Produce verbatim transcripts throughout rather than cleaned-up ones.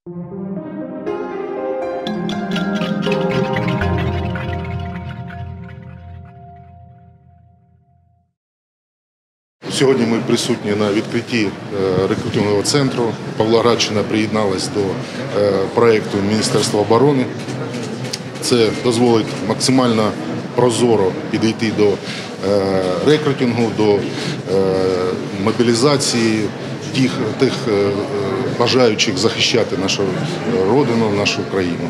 Сьогодні ми присутні на відкритті рекрутингового центру. Павлоградщина приєдналась до проєкту Міністерства оборони. Це дозволить максимально прозоро підійти до рекрутингу, до мобілізації тих, тих бажаючих захищати нашу родину, нашу країну.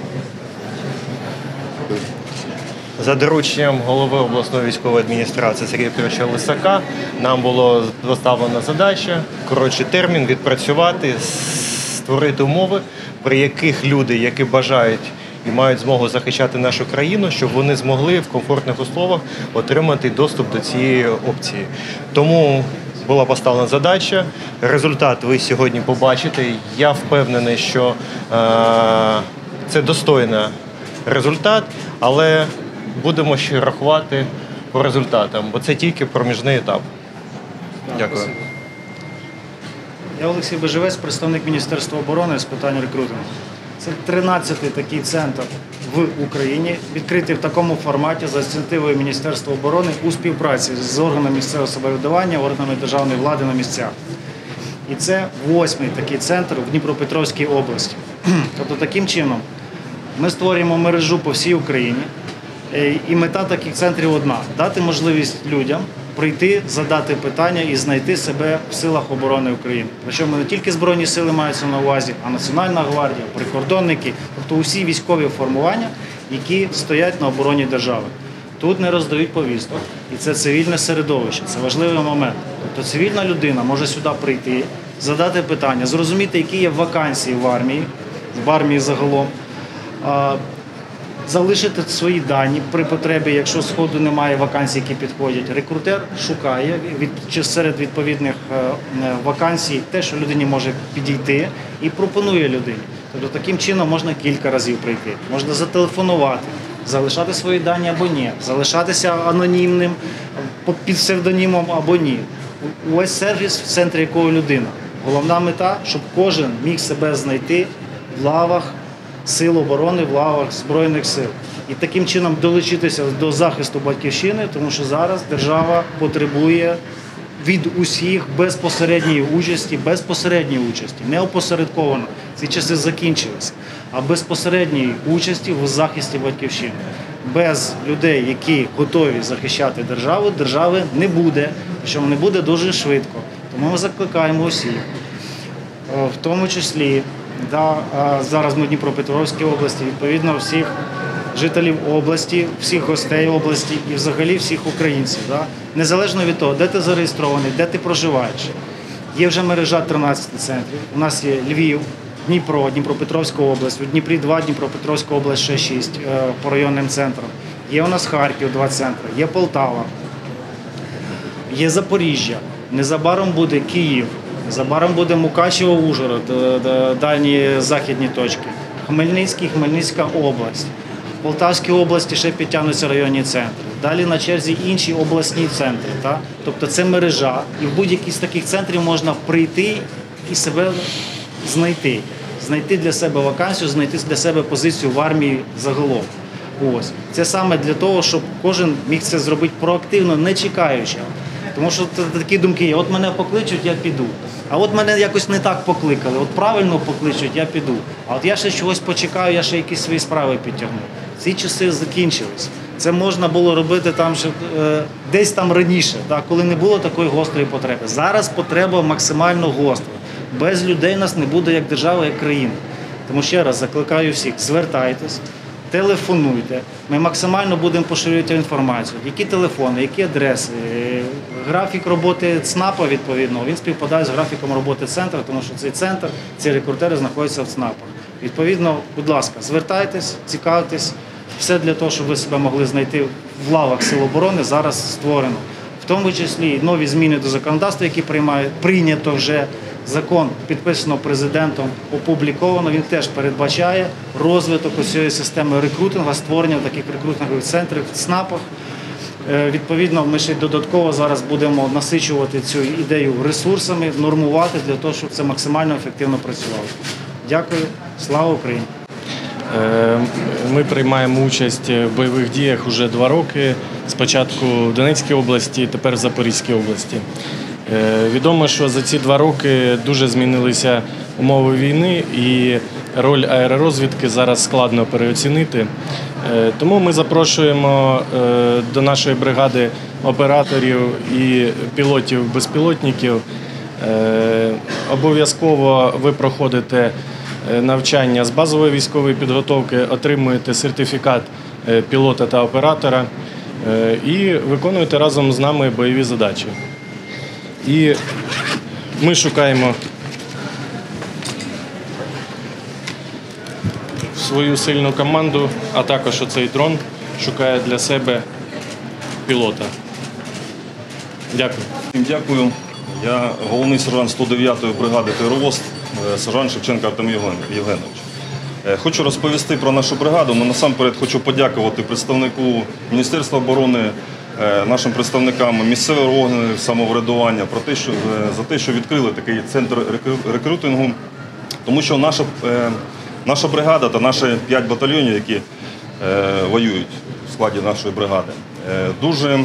За дорученням голови обласної військової адміністрації Сергія Петровича Лисака нам було поставлена задача, коротший термін, відпрацювати, створити умови, при яких люди, які бажають і мають змогу захищати нашу країну, щоб вони змогли в комфортних умовах отримати доступ до цієї опції. Тому була поставлена задача, результат ви сьогодні побачите. Я впевнений, що е це достойний результат, але будемо ще рахувати по результатам, бо це тільки проміжний етап. Дякую. Я Олексій Бежевець, представник Міністерства оборони з питань рекрутингу. Це тринадцятий такий центр в Україні, відкритий в такому форматі за ініціативою Міністерства оборони у співпраці з органами місцевого самоврядування, органами державної влади на місцях. І це восьмий такий центр в Дніпропетровській області. Тобто таким чином ми створюємо мережу по всій Україні. І мета таких центрів одна – дати можливість людям прийти, задати питання і знайти себе в силах оборони України. Причому не тільки Збройні сили маються на увазі, а Національна гвардія, прикордонники, тобто усі військові формування, які стоять на обороні держави. Тут не роздають повісток, і це цивільне середовище, це важливий момент. Тобто цивільна людина може сюди прийти, задати питання, зрозуміти, які є вакансії в армії, в армії загалом, залишити свої дані при потребі, якщо сходу немає вакансій, які підходять. Рекрутер шукає від, чи серед відповідних вакансій те, що людині може підійти, і пропонує людині. Тобто таким чином можна кілька разів прийти. Можна зателефонувати, залишати свої дані або ні, залишатися анонімним під псевдонімом або ні. Увесь сервіс, в центрі якого людина. Головна мета, щоб кожен міг себе знайти в лавах Сил оборони, в лавах Збройних сил. І таким чином долучитися до захисту батьківщини, тому що зараз держава потребує від усіх безпосередньої участі, безпосередньої участі, не опосередковано, ці часи закінчилися, а безпосередньої участі в захисті батьківщини. Без людей, які готові захищати державу, держави не буде, причому не буде дуже швидко. Тому ми закликаємо усіх, в тому числі, Да, зараз ми в Дніпропетровській області, відповідно всіх жителів області, всіх гостей області і взагалі всіх українців. Да? Незалежно від того, де ти зареєстрований, де ти проживаєш. Є вже мережа тринадцяти центрів. У нас є Львів, Дніпро, Дніпропетровська область, у Дніпрі два, Дніпропетровська область ще шість по районним центрам. Є у нас Харків два центри, є Полтава, є Запоріжжя, незабаром буде Київ. Незабаром буде Мукачево, Ужгород, дальні західні точки. Хмельницький, Хмельницька область. В Полтавській області ще підтягнуться районні центри. Далі на черзі інші обласні центри. Так? Тобто це мережа. І в будь-який з таких центрів можна прийти і себе знайти. Знайти для себе вакансію, знайти для себе позицію в армії загалом. Ось. Це саме для того, щоб кожен міг це зробити проактивно, не чекаючи. Тому що такі думки є, от мене покличуть, я піду. А от мене якось не так покликали, от правильно покличуть, я піду. А от я ще чогось почекаю, я ще якісь свої справи підтягну. Ці часи закінчились. Це можна було робити там ще, е, десь там раніше, так, коли не було такої гострої потреби. Зараз потреба максимально гостра. Без людей нас не буде як держава, як країна. Тому ще раз закликаю всіх, звертайтесь. Телефонуйте, ми максимально будемо поширювати інформацію, які телефони, які адреси. Графік роботи ЦНАПа, відповідно, він співпадає з графіком роботи центру, тому що цей центр, ці рекрутери знаходяться в ЦНАПах. Відповідно, будь ласка, звертайтесь, цікавтесь, все для того, щоб ви себе могли знайти в лавах Сил оборони, зараз створено. В тому числі нові зміни до законодавства, які приймають, прийнято вже. Закон підписано президентом, опубліковано, він теж передбачає розвиток цієї системи рекрутингу, створення таких рекрутингових центрів в ЦНАПах. Відповідно, ми ще додатково зараз будемо насичувати цю ідею ресурсами, нормувати для того, щоб це максимально ефективно працювало. Дякую. Слава Україні! Ми приймаємо участь в бойових діях вже два роки. Спочатку в Донецькій області, тепер в Запорізькій області. Відомо, що за ці два роки дуже змінилися умови війни і роль аеророзвідки зараз складно переоцінити. Тому ми запрошуємо до нашої бригади операторів і пілотів-безпілотників. Обов'язково ви проходите навчання з базової військової підготовки, отримуєте сертифікат пілота та оператора і виконуєте разом з нами бойові задачі. І ми шукаємо свою сильну команду, а також оцей дрон шукає для себе пілота. Дякую. Дякую. Я головний сержант сто дев'ятої бригади «Тировоз», сержант Шевченко Артем Євгенович. Хочу розповісти про нашу бригаду, але насамперед хочу подякувати представнику Міністерства оборони, нашим представникам місцевого органу самоврядування про те, що, за те, що відкрили такий центр рекрутингу, тому що наша, наша бригада та наші п'ять батальйонів, які воюють в складі нашої бригади, дуже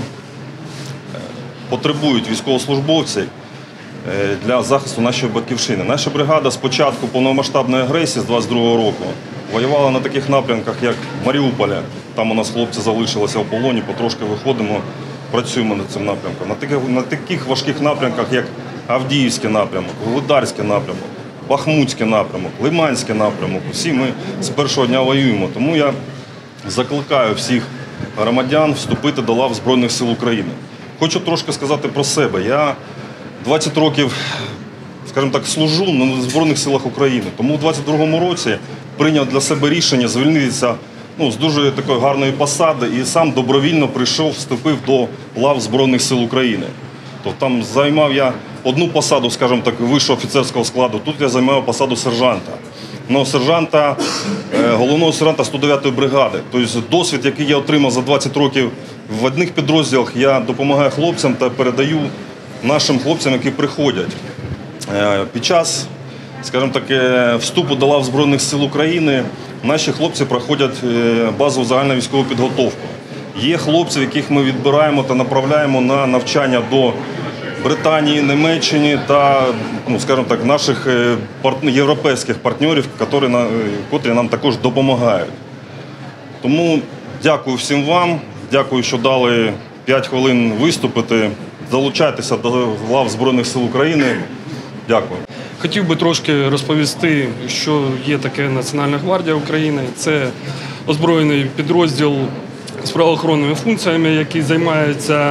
потребують військовослужбовців для захисту нашої батьківщини. Наша бригада з початку повномасштабної агресії з двадцять другого року воювала на таких напрямках, як Маріуполя. Там у нас хлопці залишилися в полоні, потрошки виходимо, працюємо над цим напрямком. На таких, на таких важких напрямках, як Авдіївський напрямок, Вугледарський напрямок, Бахмутський напрямок, Лиманський напрямок. Всі ми з першого дня воюємо. Тому я закликаю всіх громадян вступити до лав Збройних сил України. Хочу трошки сказати про себе. Я двадцять років, скажімо так, служу на Збройних силах України. Тому у двадцять другому році прийняв для себе рішення звільнитися ну, з дуже такої гарної посади і сам добровільно прийшов, вступив до лав Збройних сил України. Тобто там займав я одну посаду, скажімо так, вищого офіцерського складу, тут я займаю посаду сержанта. Ну, сержанта, головного сержанта сто дев'ятої бригади. Тобто досвід, який я отримав за двадцять років в одних підрозділах, я допомагаю хлопцям та передаю нашим хлопцям, які приходять. Під час, скажімо так, вступу до лав Збройних сил України наші хлопці проходять базову загальновійськову підготовку. Є хлопці, яких ми відбираємо та направляємо на навчання до Британії, Німеччини та, ну, скажімо так, наших європейських партнерів, котрі нам також допомагають. Тому дякую всім вам, дякую, що дали п'ять хвилин виступити. Залучайтеся до лав Збройних сил України. Дякую. Хотів би трошки розповісти, що є таке Національна гвардія України. Це озброєний підрозділ з правоохоронними функціями, який займається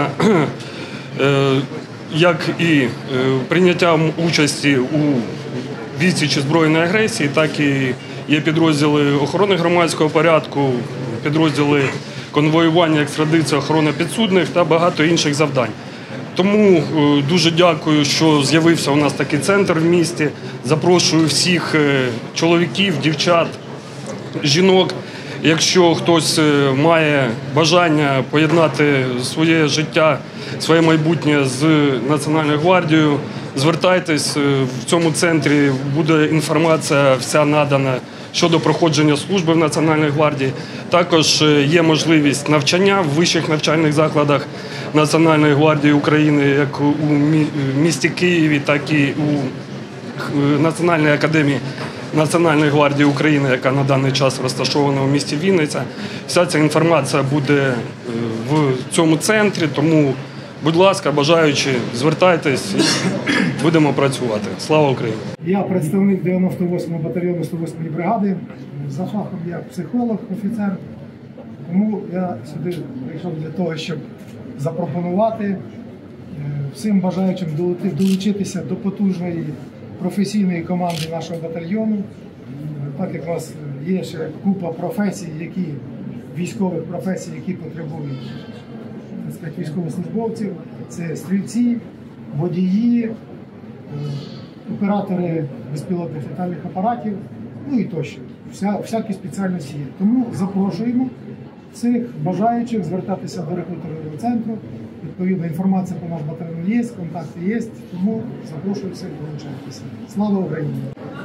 як і прийняттям участі у відсічі збройної агресії, так і є підрозділи охорони громадського порядку, підрозділи конвоювання, екстрадиції, охорони підсудних та багато інших завдань. Тому дуже дякую, що з'явився у нас такий центр в місті. Запрошую всіх чоловіків, дівчат, жінок. Якщо хтось має бажання поєднати своє життя, своє майбутнє з Національною гвардією, звертайтесь, в цьому центрі буде інформація вся надана щодо проходження служби в Національній гвардії. Також є можливість навчання в вищих навчальних закладах Національної гвардії України, як у місті Києві, так і у Національній академії Національної гвардії України, яка на даний час розташована у місті Вінниця. Вся ця інформація буде в цьому центрі, тому, будь ласка, бажаючи, звертайтесь, будемо працювати. Слава Україні! Я представник дев'яносто восьмого батальйону сто восьмої бригади. За фахом я психолог, офіцер. Тому я сюди прийшов для того, щоб запропонувати всім бажаючим долучитися до потужної професійної команди нашого батальйону. Так як у нас є ще купа професій, які, військових професій, які потребують, так сказати, військовослужбовців. Це стрільці, водії, оператори безпілотних літальних апаратів, ну і тощо. Вся, всякі спеціальності є. Тому запрошуємо всіх бажаючих звертатися до рекрутерного центру. Відповідна інформація про наш батальйон є, контакти є, тому запрошую всіх долучатися. Слава Україні!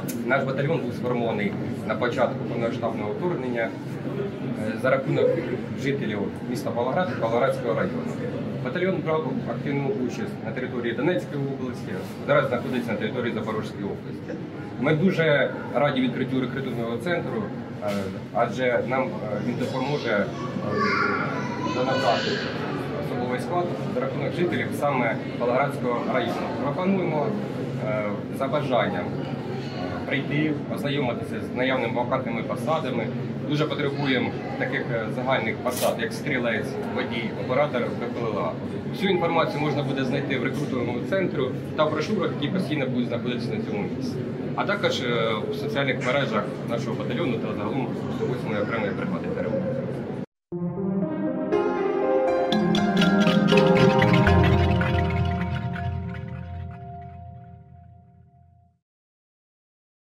Наш батальйон був сформований на початку повномасштабного вторгнення е, за рахунок жителів міста Павлоград і Павлоградського району. Батальйон брав активну участь на території Донецької області, зараз знаходиться на території Запорізької області. Ми дуже раді відкриттю рекрутингового центру, е, адже нам е, він допоможе е, донабрати особовий склад за рахунок жителів саме Павлоградського району. Пропонуємо е, за бажанням прийти, ознайомитися з наявними вакантними посадами. Дуже потребуємо таких е, загальних посад, як стрілець, водій, оператор БПЛА. Всю інформацію можна буде знайти в рекрутинговому центрі та в брошурах, які постійно будуть знаходитися на цьому місці. А також е, у соціальних мережах нашого батальйону та загалом сто восьмої окремої бригади ТРО.